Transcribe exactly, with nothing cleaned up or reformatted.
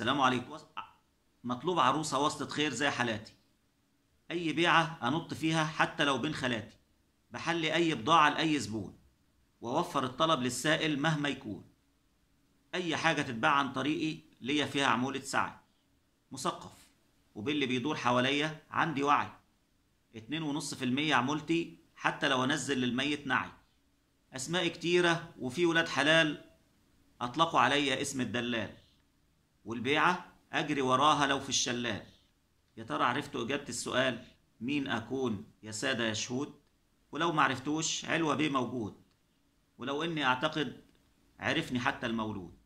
السلام عليكم. مطلوب عروسة واسطة خير زي حالاتي. أي بيعة أنط فيها حتى لو بين خالاتي، بحلي أي بضاعة لأي زبون، وأوفر الطلب للسائل مهما يكون. أي حاجة تتباع عن طريقي ليا فيها عمولة سعي. مثقف، وباللي بيدور حواليا عندي وعي. اتنين ونص في المية عمولتي حتى لو أنزل للميت نعي. أسماء كتيرة وفي ولاد حلال أطلقوا عليا اسم الدلال، والبيعة أجري وراها لو في الشلال. يا ترى عرفتوا إجابة السؤال مين أكون يا سادة يا شهود؟ ولو معرفتوش علوة بيه موجود، ولو إني أعتقد عرفني حتى المولود.